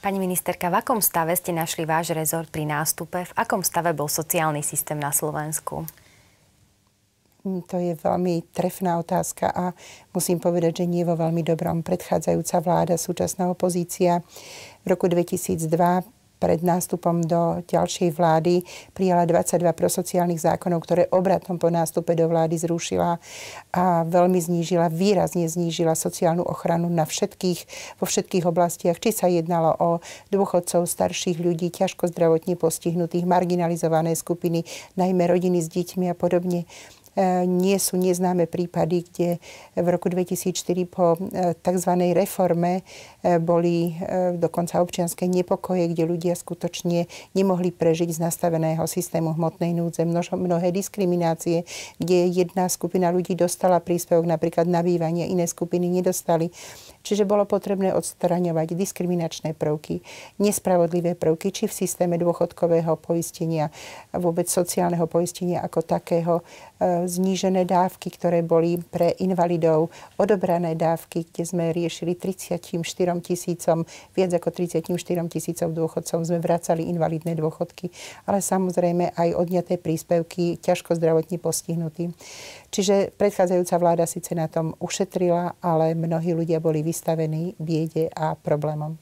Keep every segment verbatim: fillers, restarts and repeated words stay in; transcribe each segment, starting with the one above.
Pani ministerka, v akom stave ste našli váš rezort pri nástupe? V akom stave bol sociálny systém na Slovensku? To je veľmi trefná otázka a musím povedať, že nie vo veľmi dobrom. Predchádzajúca vláda, súčasná opozícia v roku dvetisícdva pred nástupom do ďalšej vlády prijala dvadsaťdva prosociálnych zákonov, ktoré obratom po nástupe do vlády zrušila a veľmi znížila, výrazne znížila sociálnu ochranu na všetkých, vo všetkých oblastiach. Či sa jednalo o dôchodcov, starších ľudí, ťažko zdravotne postihnutých, marginalizované skupiny, najmä rodiny s deťmi a podobne. Nie sú neznáme prípady, kde v roku dvetisícštyri po tzv. Reforme boli dokonca občianske nepokoje, kde ľudia skutočne nemohli prežiť z nastaveného systému hmotnej núdze. Mnohé diskriminácie, kde jedna skupina ľudí dostala príspevok napríklad na bývanie, iné skupiny nedostali. Čiže bolo potrebné odstraňovať diskriminačné prvky, nespravodlivé prvky, či v systéme dôchodkového poistenia, vôbec sociálneho poistenia ako takého, znížené dávky, ktoré boli pre invalidov, odobrané dávky, kde sme riešili tridsaťštyri tisícom, viac ako tridsaťštyri tisícom dôchodcom sme vracali invalidné dôchodky, ale samozrejme aj odňaté príspevky ťažko zdravotne postihnutým. Čiže predchádzajúca vláda síce na tom ušetrila, ale mnohí ľudia boli vystavení biede a problémom.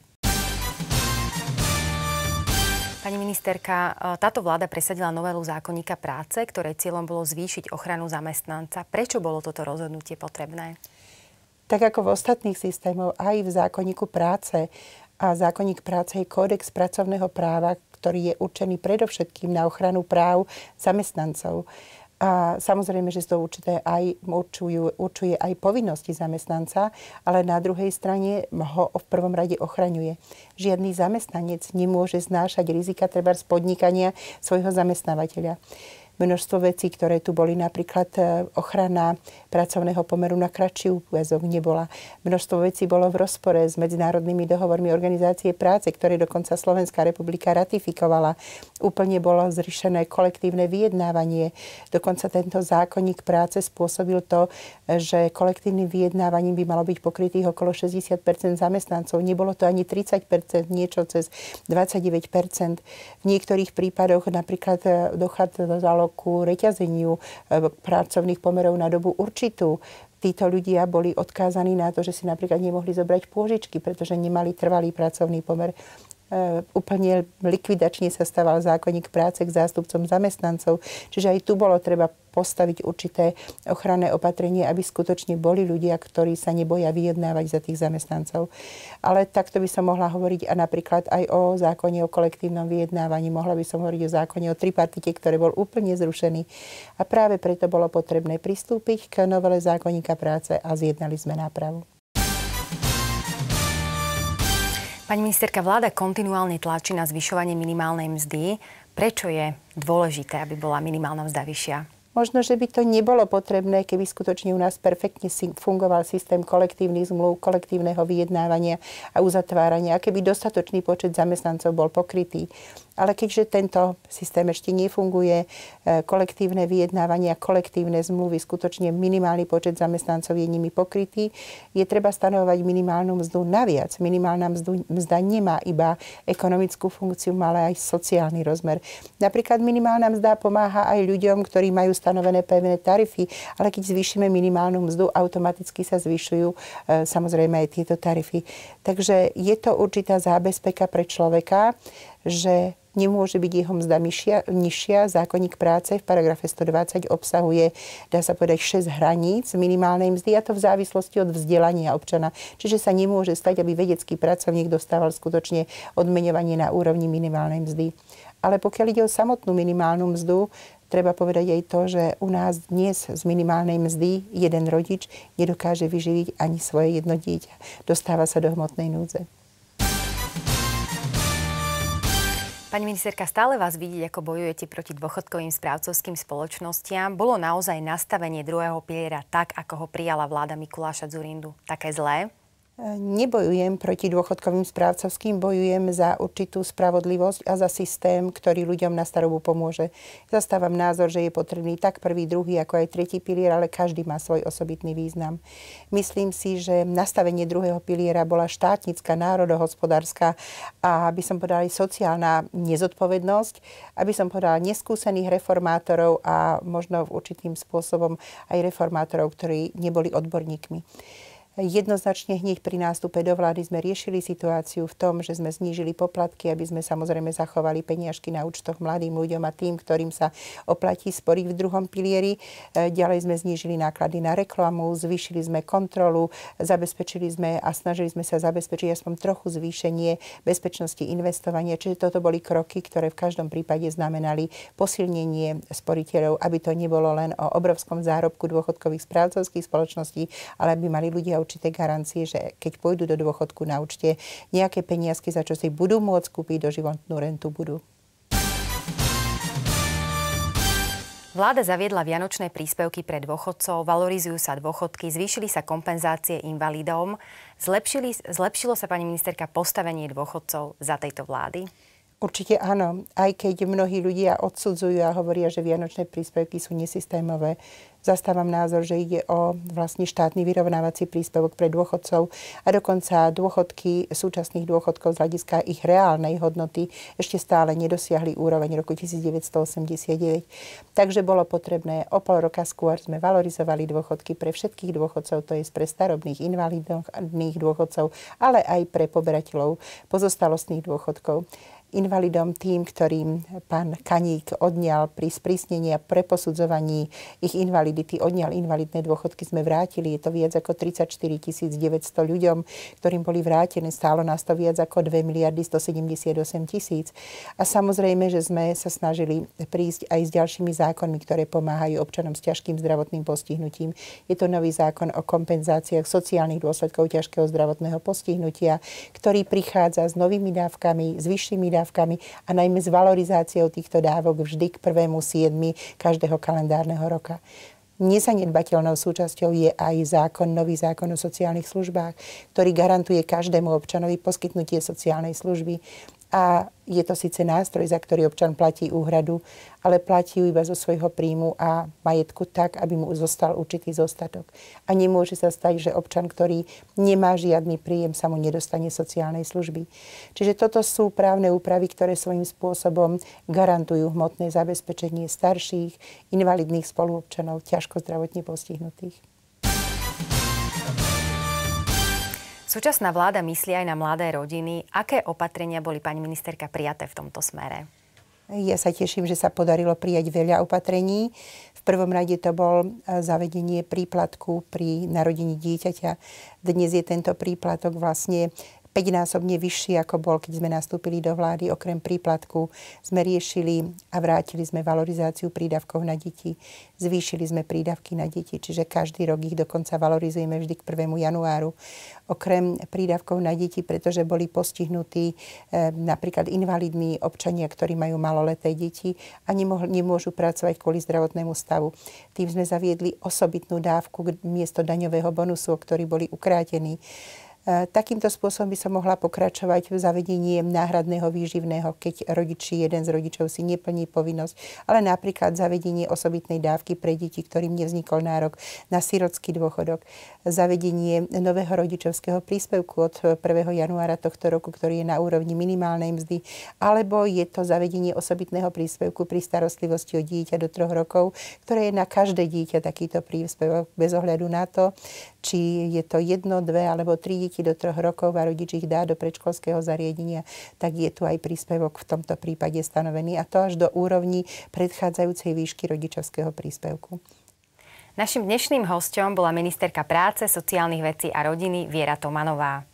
Pani ministerka, táto vláda presadila novelu zákonníka práce, ktorej cieľom bolo zvýšiť ochranu zamestnanca. Prečo bolo toto rozhodnutie potrebné? Tak ako v ostatných systémoch, aj v zákonníku práce. A zákonník práce je kódex pracovného práva, ktorý je určený predovšetkým na ochranu práv zamestnancov. A samozrejme, že to určité aj určujú, určuje aj povinnosti zamestnanca, ale na druhej strane ho v prvom rade ochraňuje. Žiadny zamestnanec nemôže znášať rizika treba z podnikania svojho zamestnávateľa. Množstvo vecí, ktoré tu boli, napríklad ochrana pracovného pomeru na kratší úväzok nebola. Množstvo vecí bolo v rozpore s medzinárodnými dohovormi Organizácie práce, ktoré dokonca Slovenská republika ratifikovala. Úplne bolo zriešené kolektívne vyjednávanie. Dokonca tento zákonník práce spôsobil to, že kolektívnym vyjednávaním by malo byť pokrytých okolo šesťdesiat percent zamestnancov. Nebolo to ani tridsať percent, niečo cez dvadsaťdeväť percent. V niektorých prípadoch napríklad dochádzalo ku reťazeniu pracovných pomerov na dobu určitú. Títo ľudia boli odkázaní na to, že si napríklad nemohli zobrať pôžičky, pretože nemali trvalý pracovný pomer. Uh, úplne likvidačne sa stával zákonník práce k zástupcom zamestnancov. Čiže aj tu bolo treba postaviť určité ochranné opatrenie, aby skutočne boli ľudia, ktorí sa neboja vyjednávať za tých zamestnancov. Ale takto by som mohla hovoriť a napríklad aj o zákone o kolektívnom vyjednávaní. Mohla by som hovoriť o zákone o tripartite, ktorý bol úplne zrušený. A práve preto bolo potrebné pristúpiť k novele zákonníka práce a zjednali sme nápravu. Pani ministerka, vláda kontinuálne tlačí na zvyšovanie minimálnej mzdy. Prečo je dôležité, aby bola minimálna mzda vyššia? Možno, že by to nebolo potrebné, keby skutočne u nás perfektne fungoval systém kolektívnych zmluv, kolektívneho vyjednávania a uzatvárania, a keby dostatočný počet zamestnancov bol pokrytý. Ale keďže tento systém ešte nefunguje, kolektívne vyjednávania, kolektívne zmluvy, skutočne minimálny počet zamestnancov je nimi pokrytý, je treba stanovovať minimálnu mzdu naviac. Minimálna mzdu, mzda nemá iba ekonomickú funkciu, ale aj sociálny rozmer. Napríklad minimálna mzda pomáha aj ľuďom, ktorí majú stanovené pevné tarify, ale keď zvýšime minimálnu mzdu, automaticky sa zvyšujú e, samozrejme aj tieto tarify. Takže je to určitá zábezpeka pre človeka, že nemôže byť jeho mzda nižšia, nižšia. Zákonník práce v paragrafe stodvadsať obsahuje, dá sa povedať, šesť hraníc minimálnej mzdy, a to v závislosti od vzdelania občana. Čiže sa nemôže stať, aby vedecký pracovník dostával skutočne odmeňovanie na úrovni minimálnej mzdy. Ale pokiaľ ide o samotnú minimálnu mzdu, treba povedať aj to, že u nás dnes z minimálnej mzdy jeden rodič nedokáže vyživiť ani svoje jedno dieťa. Dostáva sa do hmotnej núdze. Pani ministerka, stále vás vidieť, ako bojujete proti dôchodkovým správcovským spoločnostiam. Bolo naozaj nastavenie druhého piliera tak, ako ho prijala vláda Mikuláša Dzurindu, také zlé? Nebojujem proti dôchodkovým správcovským, bojujem za určitú spravodlivosť a za systém, ktorý ľuďom na starobu pomôže. Zastávam názor, že je potrebný tak prvý, druhý, ako aj tretí pilier, ale každý má svoj osobitný význam. Myslím si, že nastavenie druhého piliera bola štátnická, národohospodárska a, aby som povedala, aj sociálna nezodpovednosť, aby som povedala neskúsených reformátorov a možno určitým spôsobom aj reformátorov, ktorí neboli odborníkmi. Jednoznačne hneď pri nástupe do vlády sme riešili situáciu v tom, že sme znížili poplatky, aby sme samozrejme zachovali peniažky na účtoch mladým ľuďom a tým, ktorým sa oplatí sporiť v druhom pilieri. Ďalej sme znížili náklady na reklamu, zvýšili sme kontrolu, zabezpečili sme a snažili sme sa zabezpečiť aspoň trochu zvýšenie bezpečnosti investovania. Čiže toto boli kroky, ktoré v každom prípade znamenali posilnenie sporiteľov, aby to nebolo len o obrovskom zárobku dôchodkových správcovských spoločností, ale aby mali ľudia určité garancie, že keď pôjdu do dôchodku na účte, nejaké peniazky, za čo si budú môcť kúpiť doživotnú rentu, budú. Vláda zaviedla vianočné príspevky pre dôchodcov, valorizujú sa dôchodky, zvýšili sa kompenzácie invalidom. Zlepšili, zlepšilo sa, pani ministerka, postavenie dôchodcov za tejto vlády? Určite áno, aj keď mnohí ľudia odsudzujú a hovoria, že vianočné príspevky sú nesystémové. Zastávam názor, že ide o vlastne štátny vyrovnávací príspevok pre dôchodcov a dokonca dôchodky súčasných dôchodkov z hľadiska ich reálnej hodnoty ešte stále nedosiahli úroveň roku devätnásťstoosemdesiatdeväť. Takže bolo potrebné, o pol roka skôr sme valorizovali dôchodky pre všetkých dôchodcov, to je pre starobných invalidných dôchodcov, ale aj pre poberateľov pozostalostných dôchodkov. Invalidom tým, ktorým pán Kaník odňal pri sprísnení a preposudzovaní ich invalidity, odňal invalidné dôchodky, sme vrátili. Je to viac ako tridsaťštyri tisíc deväťsto ľuďom, ktorým boli vrátené. Stálo nás to viac ako dva miliardy stosedemdesiatosem tisíc. A samozrejme, že sme sa snažili prísť aj s ďalšími zákonmi, ktoré pomáhajú občanom s ťažkým zdravotným postihnutím. Je to nový zákon o kompenzáciách sociálnych dôsledkov ťažkého zdravotného postihnutia, ktorý prichádza s novými dávkami, s vyššími dávkami a najmä s valorizáciou týchto dávok vždy k prvému siedmy každého kalendárneho roka. Nezanedbateľnou súčasťou je aj zákon, nový zákon o sociálnych službách, ktorý garantuje každému občanovi poskytnutie sociálnej služby. A je to síce nástroj, za ktorý občan platí úhradu, ale platí ju iba zo svojho príjmu a majetku tak, aby mu zostal určitý zostatok. A nemôže sa stať, že občan, ktorý nemá žiadny príjem, sa mu nedostane sociálnej služby. Čiže toto sú právne úpravy, ktoré svojím spôsobom garantujú hmotné zabezpečenie starších, invalidných spoluobčanov, ťažko zdravotne postihnutých. Súčasná vláda myslí aj na mladé rodiny. Aké opatrenia boli, pani ministerka, prijaté v tomto smere? Ja sa teším, že sa podarilo prijať veľa opatrení. V prvom rade to bol zavedenie príplatku pri narodení dieťaťa. Dnes je tento príplatok vlastne päťnásobne vyšší, ako bol, keď sme nastúpili do vlády. Okrem príplatku sme riešili a vrátili sme valorizáciu prídavkov na deti. Zvýšili sme prídavky na deti, čiže každý rok ich dokonca valorizujeme vždy k prvému januáru. Okrem prídavkov na deti, pretože boli postihnutí e, napríklad invalidní občania, ktorí majú maloleté deti a nemoh- nemôžu pracovať kvôli zdravotnému stavu. Tým sme zaviedli osobitnú dávku miesto daňového bonusu, o ktorý boli ukrátení. Takýmto spôsobom by som mohla pokračovať v zavedení náhradného výživného, keď rodiči, jeden z rodičov si neplní povinnosť, ale napríklad zavedenie osobitnej dávky pre deti, ktorým nevznikol nárok na sirotský dôchodok, zavedenie nového rodičovského príspevku od prvého januára tohto roku, ktorý je na úrovni minimálnej mzdy, alebo je to zavedenie osobitného príspevku pri starostlivosti o dieťa do troch rokov, ktoré je na každé dieťa takýto príspevok bez ohľadu na to, či je to jedno, dve alebo tri deti do troch rokov a rodič ich dá do predškolského zariadenia, tak je tu aj príspevok v tomto prípade stanovený a to až do úrovni predchádzajúcej výšky rodičovského príspevku. Naším dnešným hosťom bola ministerka práce, sociálnych vecí a rodiny Viera Tomanová.